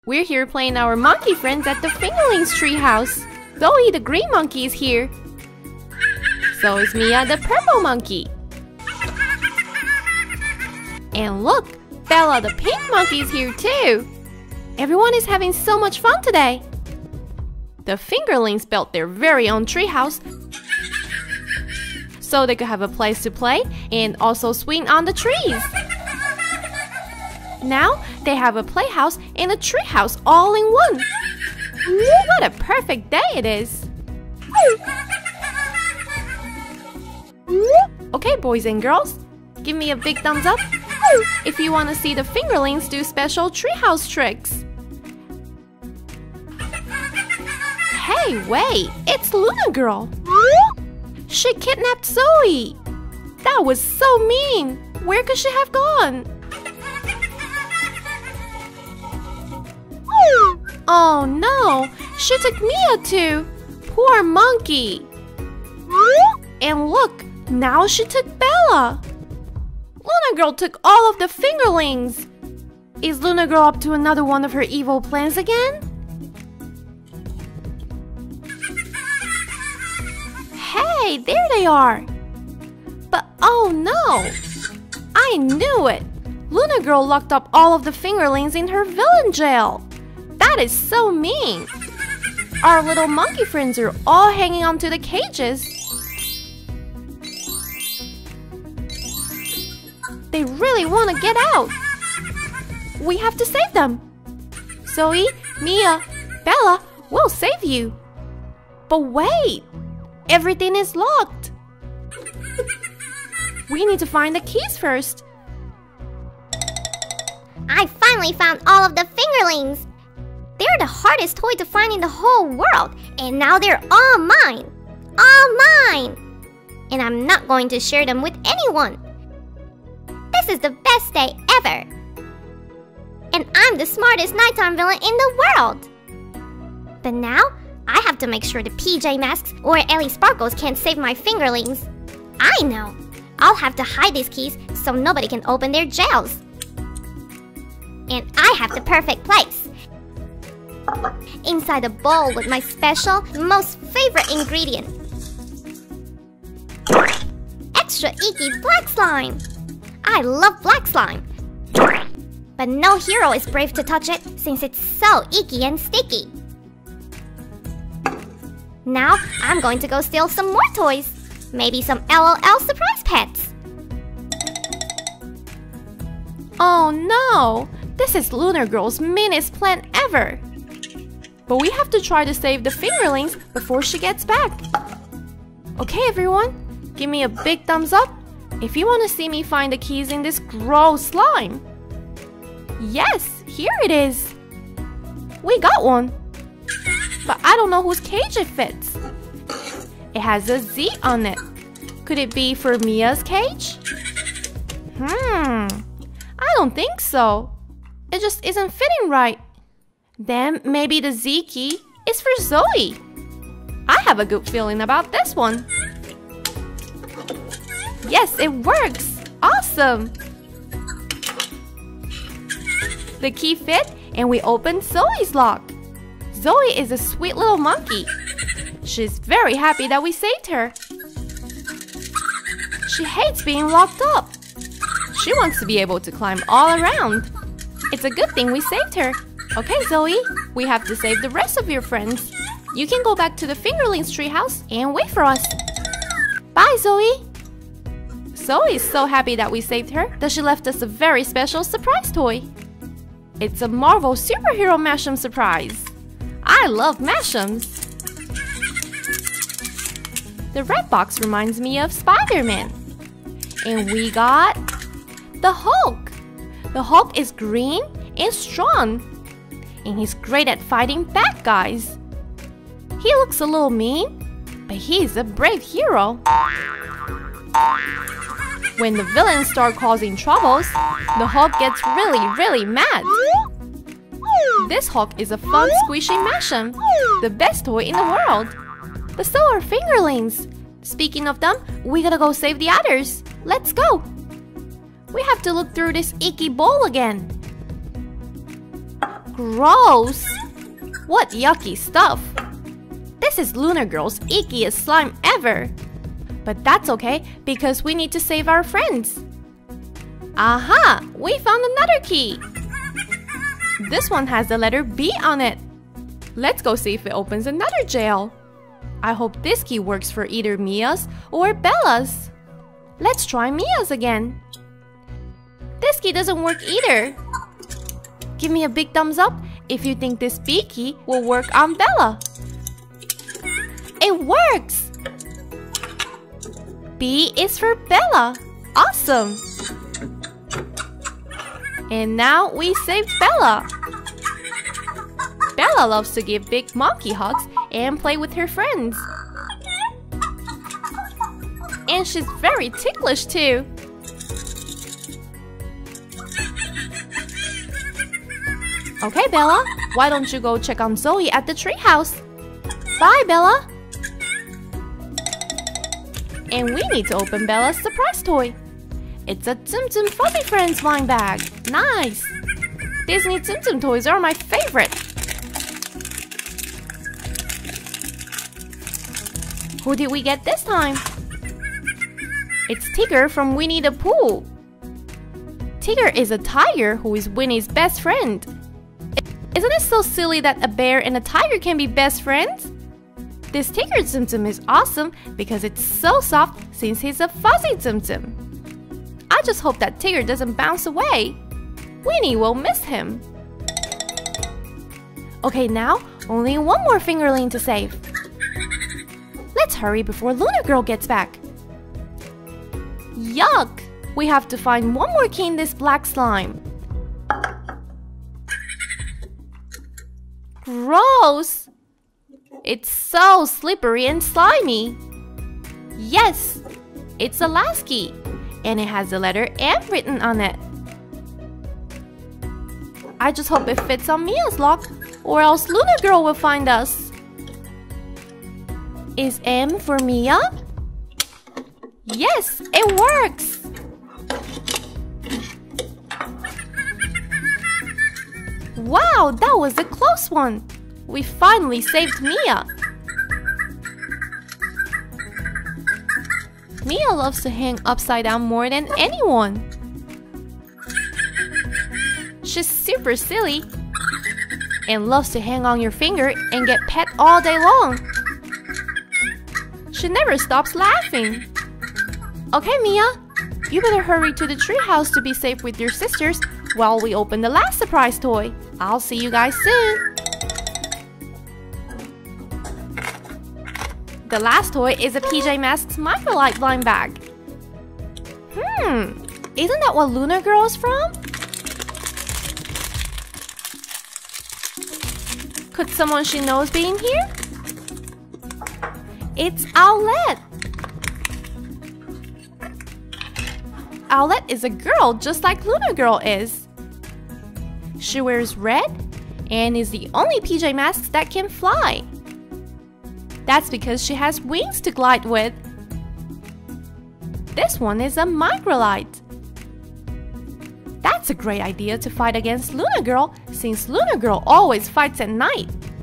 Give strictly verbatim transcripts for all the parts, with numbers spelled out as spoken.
We're here playing our monkey friends at the Fingerlings treehouse. Zoe, the green monkey, is here. So is Mia, the purple monkey. And look, Bella, the pink monkey, is here too. Everyone is having so much fun today. The Fingerlings built their very own treehouse so they could have a place to play and also swing on the trees. Now they have a playhouse and a treehouse all in one. What a perfect day it is! Okay, boys and girls, give me a big thumbs up if you want to see the Fingerlings do special treehouse tricks. Hey, wait! It's Luna Girl! She kidnapped Zoe! That was so mean! Where could she have gone? Oh no! She took Mia too! Poor monkey! And look! Now she took Bella! Luna Girl took all of the Fingerlings! Is Luna Girl up to another one of her evil plans again? Hey, there they are! But oh no! I knew it! Luna Girl locked up all of the Fingerlings in her villain jail! That is so mean! Our little monkey friends are all hanging onto the cages. They really want to get out! We have to save them! Zoe, Mia, Bella, we'll save you! But wait! Everything is locked! We need to find the keys first. I finally found all of the Fingerlings! They're the hardest toy to find in the whole world, and now they're all mine! All mine! And I'm not going to share them with anyone! This is the best day ever! And I'm the smartest nighttime villain in the world! But now, I have to make sure the P J Masks or Ellie Sparkles can't save my Fingerlings. I know! I'll have to hide these keys so nobody can open their jails. And I have the perfect place! Inside a bowl with my special, most favorite ingredient. Extra icky black slime! I love black slime! But no hero is brave to touch it since it's so icky and sticky. Now, I'm going to go steal some more toys. Maybe some L O L surprise pets. Oh no! This is Luna Girl's meanest plan ever! But we have to try to save the Fingerlings before she gets back. Okay, everyone, give me a big thumbs up if you want to see me find the keys in this gross slime. Yes, here it is. We got one. But I don't know whose cage it fits. It has a Z on it. Could it be for Mia's cage? Hmm, I don't think so. It just isn't fitting right. Then maybe the Z key is for Zoe. I have a good feeling about this one. Yes, it works! Awesome! The key fit and we opened Zoe's lock. Zoe is a sweet little monkey. She's very happy that we saved her. She hates being locked up. She wants to be able to climb all around. It's a good thing we saved her. Okay, Zoe, we have to save the rest of your friends. You can go back to the Fingerlings treehouse and wait for us. Bye, Zoe! Zoe is so happy that we saved her that she left us a very special surprise toy. It's a Marvel superhero Mashem surprise. I love Mashems. The red box reminds me of Spider-Man. And we got the Hulk. The Hulk is green and strong. And he's great at fighting bad guys. He looks a little mean, but he's a brave hero. When the villains start causing troubles, the Hulk gets really, really mad. This Hulk is a fun, squishy Mashem, the best toy in the world. But so are Fingerlings. Speaking of them, we gotta go save the others. Let's go. We have to look through this icky bowl again. Gross! What yucky stuff! This is Lunar Girl's ickiest slime ever! But that's okay, because we need to save our friends! Aha! We found another key! This one has the letter B on it! Let's go see if it opens another jail! I hope this key works for either Mia's or Bella's! Let's try Mia's again! This key doesn't work either! Give me a big thumbs up if you think this B key will work on Bella! It works! B is for Bella! Awesome! And now we saved Bella! Bella loves to give big monkey hugs and play with her friends. And she's very ticklish too! Okay, Bella, why don't you go check on Zoe at the treehouse? Bye, Bella! And we need to open Bella's surprise toy. It's a Tsum Tsum Fuzzy Friends wine bag. Nice! Disney Tsum Tsum toys are my favorite. Who did we get this time? It's Tigger from Winnie the Pooh. Tigger is a tiger who is Winnie's best friend. Isn't it so silly that a bear and a tiger can be best friends? This Tigger Tsum Tsum is awesome because it's so soft since he's a fuzzy Tsum Tsum. I just hope that Tigger doesn't bounce away. Winnie will miss him. Okay, now only one more fingerling to save. Let's hurry before Lunar Girl gets back. Yuck! We have to find one more key in this black slime. Gross! It's so slippery and slimy. Yes! It's the last key. And it has the letter M written on it. I just hope it fits on Mia's lock, or else Lunar Girl will find us. Is M for Mia? Yes, it works! Wow, that was a close one! We finally saved Mia! Mia loves to hang upside down more than anyone. She's super silly and loves to hang on your finger and get pet all day long. She never stops laughing. Okay, Mia, you better hurry to the treehouse to be safe with your sisters while we open the last surprise toy. I'll see you guys soon. The last toy is a P J Masks Microlight blind bag. Hmm, isn't that what Lunar Girl is from? Could someone she knows be in here? It's Owlette! Owlette is a girl just like Lunar Girl is. She wears red and is the only P J Masks that can fly. That's because she has wings to glide with. This one is a microlight. That's a great idea to fight against Lunar Girl, since Lunar Girl always fights at night.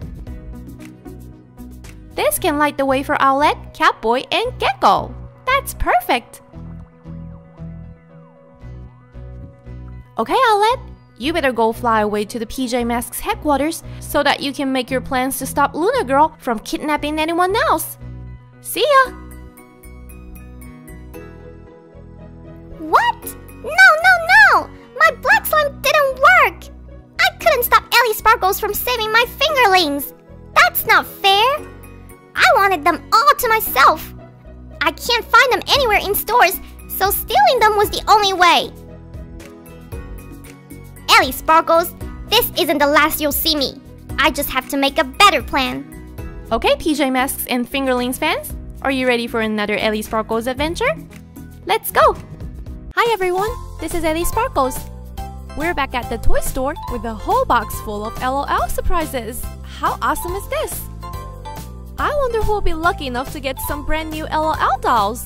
This can light the way for Owlette, Catboy, and Gecko. That's perfect! Okay, Owlette, you better go fly away to the P J Masks headquarters so that you can make your plans to stop Lunar Girl from kidnapping anyone else. See ya! What? No, no, no! My black slime didn't work! I couldn't stop Ellie Sparkles from saving my fingerlings! That's not fair! I wanted them all to myself! I can't find them anywhere in stores, so stealing them was the only way! Ellie Sparkles, this isn't the last you'll see me. I just have to make a better plan. Okay, P J Masks and Fingerlings fans, are you ready for another Ellie Sparkles adventure? Let's go! Hi everyone, this is Ellie Sparkles. We're back at the toy store with a whole box full of L O L surprises. How awesome is this? I wonder who will be lucky enough to get some brand new L O L dolls.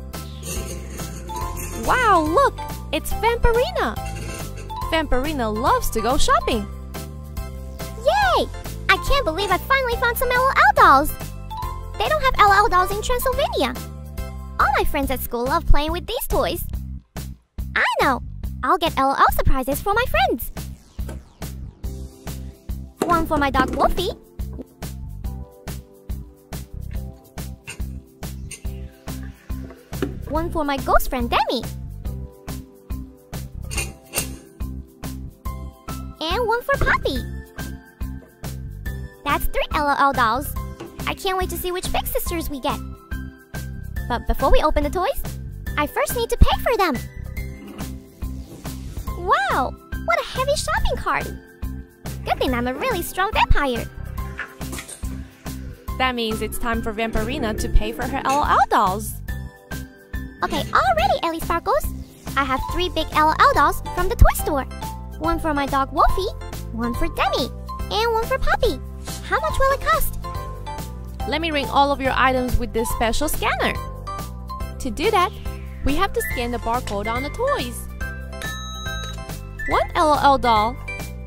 Wow, look! It's Vampirina! Vampirina loves to go shopping. Hey, I can't believe I finally found some L O L dolls. They don't have L O L dolls in Transylvania. All my friends at school love playing with these toys. I know. I'll get L O L surprises for my friends. One for my dog Wolfie. One for my ghost friend Demi. And one for Poppy. That's three L O L dolls. I can't wait to see which Big Sisters we get. But before we open the toys, I first need to pay for them. Wow, what a heavy shopping cart. Good thing I'm a really strong vampire. That means it's time for Vampirina to pay for her L O L dolls. Okay, already, Ellie Sparkles. I have three big L O L dolls from the toy store. One for my dog Wolfie, one for Demi, and one for Poppy. How much will it cost? Let me ring all of your items with this special scanner. To do that, we have to scan the barcode on the toys. One L O L doll.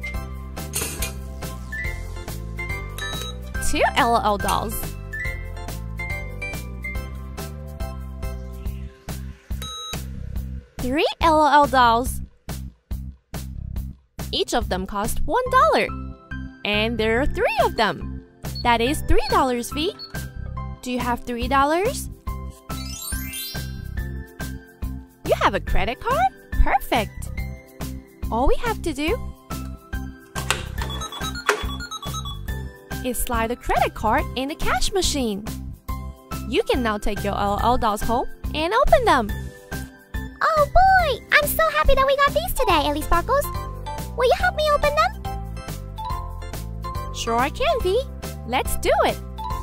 Two L O L dolls. Three L O L dolls. Each of them cost one dollar. And there are three of them. That is three dollars, V. Do you have three dollars? You have a credit card? Perfect. All we have to do is slide the credit card in the cash machine. You can now take your L O L dolls home and open them. Oh boy! I'm so happy that we got these today, Ellie Sparkles. Will you help me open them? Sure I can, V. Let's do it!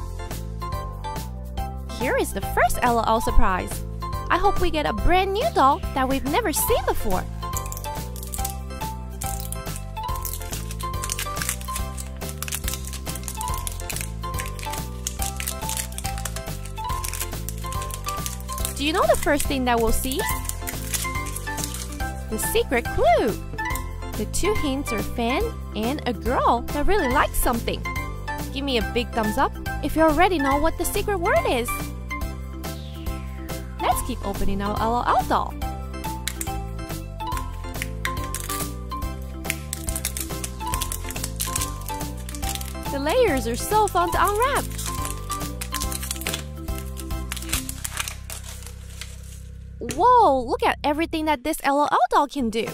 Here is the first L O L surprise. I hope we get a brand new doll that we've never seen before. Do you know the first thing that we'll see? The secret clue! The two hints are Fan and a girl that really likes something. Give me a big thumbs up if you already know what the secret word is. Let's keep opening our L O L doll. The layers are so fun to unwrap. Whoa, look at everything that this L O L doll can do.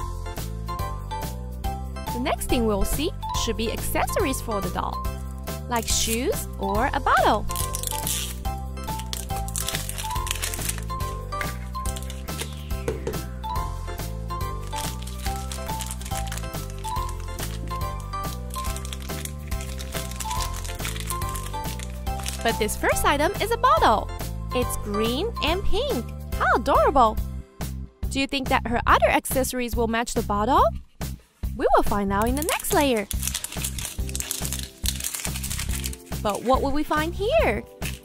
The next thing we'll see should be accessories for the doll, like shoes or a bottle. But this first item is a bottle. It's green and pink. How adorable! Do you think that her other accessories will match the bottle? We will find out in the next layer. But what will we find here?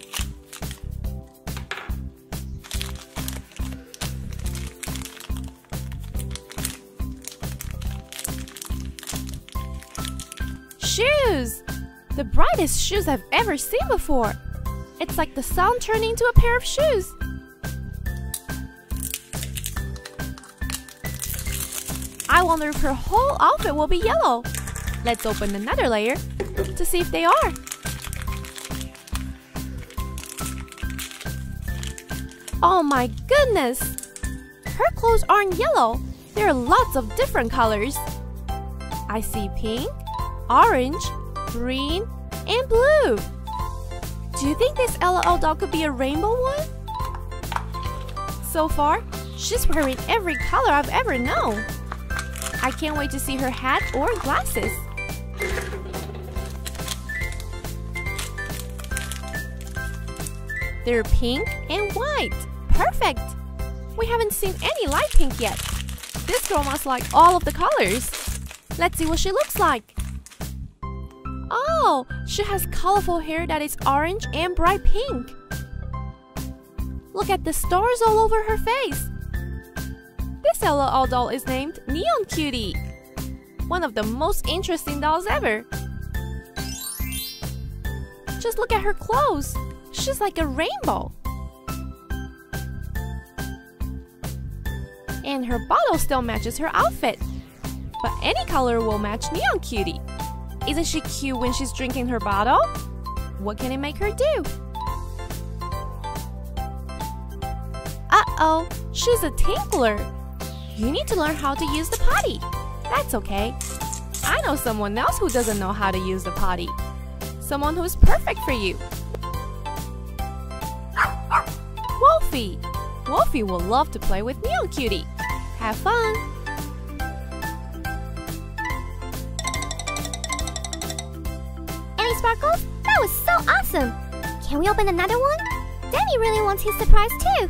Shoes! The brightest shoes I've ever seen before. It's like the sun turning into a pair of shoes. I wonder if her whole outfit will be yellow. Let's open another layer to see if they are. Oh my goodness! Her clothes aren't yellow. There are lots of different colors. I see pink, orange, green, and blue. Do you think this L O L doll could be a rainbow one? So far, she's wearing every color I've ever known. I can't wait to see her hat or glasses. They're pink and white. Perfect! We haven't seen any light pink yet. This girl must like all of the colors. Let's see what she looks like. Oh, she has colorful hair that is orange and bright pink. Look at the stars all over her face. This L O L doll is named Neon Cutie. One of the most interesting dolls ever. Just look at her clothes. She's like a rainbow. And her bottle still matches her outfit. But any color will match Neon Cutie. Isn't she cute when she's drinking her bottle? What can it make her do? Uh-oh, she's a tinkler. You need to learn how to use the potty. That's okay. I know someone else who doesn't know how to use the potty. Someone who's perfect for you. Wolfie. Wolfie will love to play with Neon Cutie. Have fun! Ellie Sparkles, that was so awesome! Can we open another one? Danny really wants his surprise too!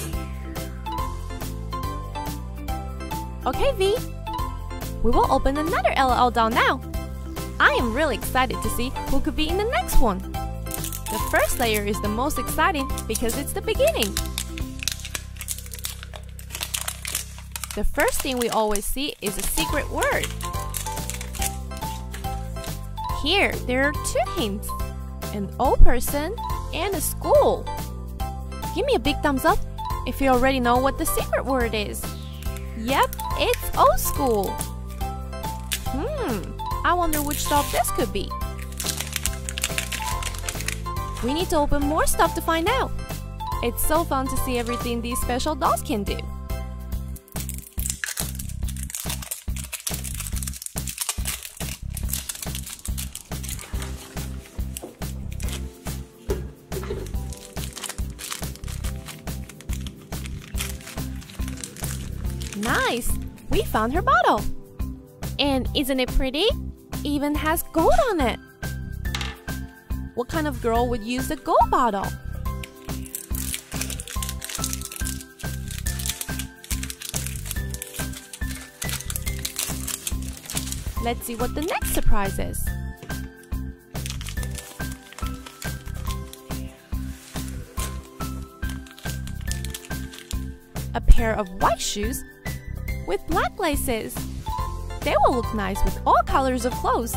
Okay, V. We will open another L O L doll now. I am really excited to see who could be in the next one. The first layer is the most exciting because it's the beginning. The first thing we always see is a secret word. Here, there are two hints. An old person and a school. Give me a big thumbs up if you already know what the secret word is. Yep, it's old school. Hmm, I wonder which doll this could be. We need to open more stuff to find out. It's so fun to see everything these special dolls can do. Nice! We found her bottle! And isn't it pretty? Even has gold on it! What kind of girl would use a gold bottle? Let's see what the next surprise is. A pair of white shoes with black laces. They will look nice with all colors of clothes.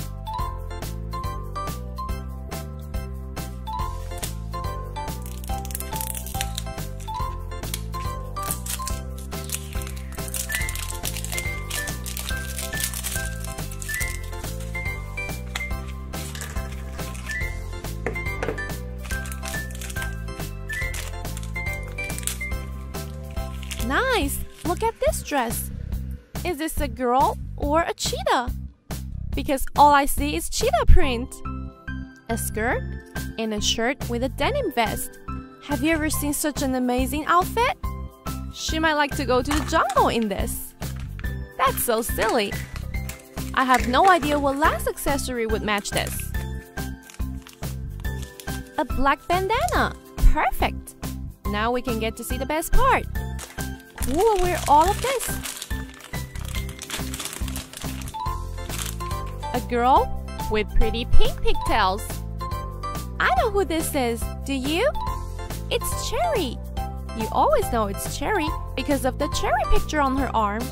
Nice! Look at this dress. Is this a girl or a cheetah? Because all I see is cheetah print. A skirt and a shirt with a denim vest. Have you ever seen such an amazing outfit? She might like to go to the jungle in this. That's so silly. I have no idea what last accessory would match this. A black bandana. Perfect. Now we can get to see the best part. Who will wear all of this? A girl with pretty pink pigtails. I know who this is. Do you? It's Cherry. You always know it's Cherry because of the cherry picture on her arm.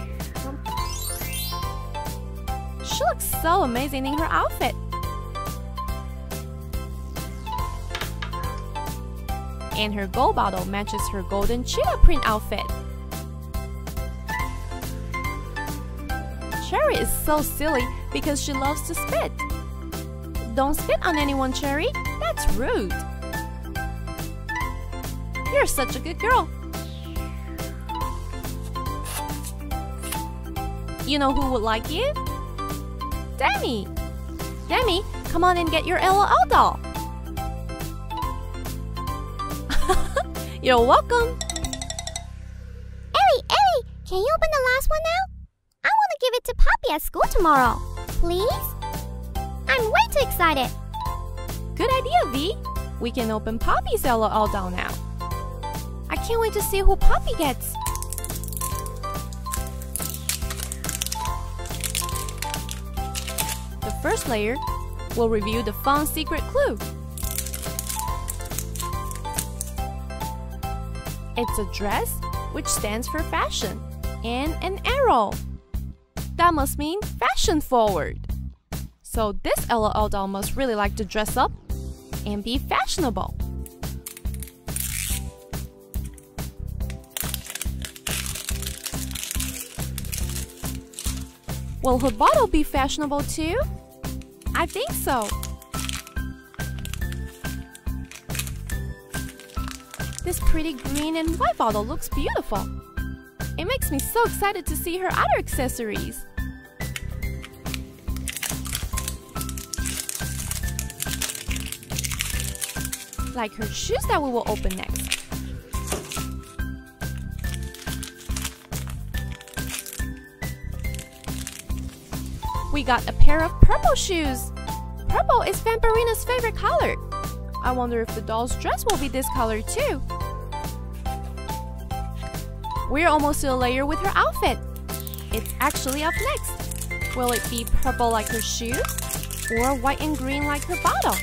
She looks so amazing in her outfit. And her gold bottle matches her golden cheetah print outfit. Cherry is so silly because she loves to spit. Don't spit on anyone, Cherry. That's rude. You're such a good girl. You know who would like you? Demi. Demi, come on and get your L O L doll. You're welcome. Ellie, Ellie, can you open the last one now? I want to give it to Poppy at school tomorrow. Please? I'm way too excited. Good idea, V. We can open Poppy's L O L doll now. I can't wait to see who Poppy gets. The first layer will reveal the fun secret clue. It's a dress, which stands for fashion, and an arrow. That must mean fashion forward. So this L O L doll must really like to dress up and be fashionable. Will her bottle be fashionable too? I think so. This pretty green and white bottle looks beautiful. It makes me so excited to see her other accessories. Like her shoes that we will open next. We got a pair of purple shoes. Purple is Vampirina's favorite color. I wonder if the doll's dress will be this color too. We're almost to a layer with her outfit. It's actually up next. Will it be purple like her shoes or white and green like her bottle?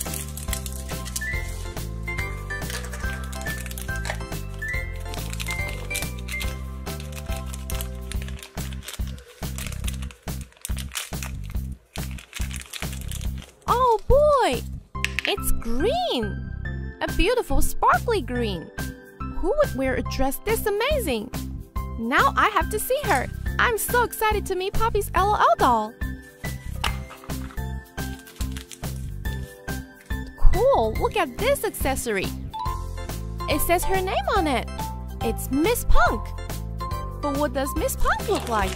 Oh boy! It's green! A beautiful sparkly green! Who would wear a dress this amazing? Now I have to see her! I'm so excited to meet Poppy's L O L doll! Cool! Look at this accessory! It says her name on it! It's Miss Punk! But what does Miss Punk look like?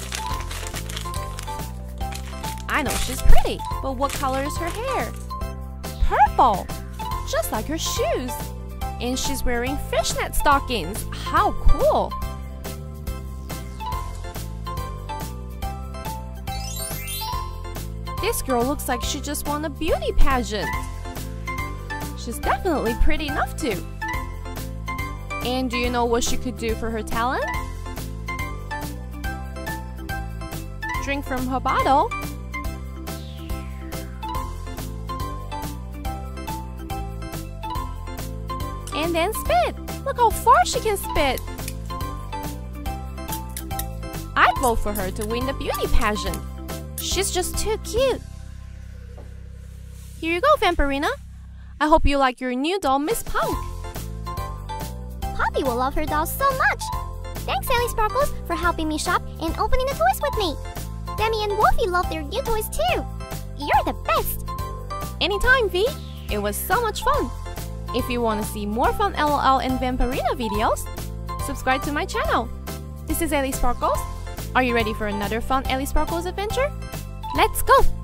I know she's pretty, but what color is her hair? Purple! Just like her shoes! And she's wearing fishnet stockings! How cool! This girl looks like she just won a beauty pageant! She's definitely pretty enough to! And do you know what she could do for her talent? Drink from her bottle. And then spit! Look how far she can spit! I'd vote for her to win the beauty pageant. She's just too cute. Here you go, Vampirina. I hope you like your new doll, Miss Punk. Poppy will love her doll so much. Thanks, Ellie Sparkles, for helping me shop and opening the toys with me. Demi and Wolfie love their new toys too. You're the best. Anytime, V. It was so much fun. If you want to see more fun L O L and Vampirina videos, subscribe to my channel. This is Ellie Sparkles. Are you ready for another fun Ellie Sparkles adventure? Let's go!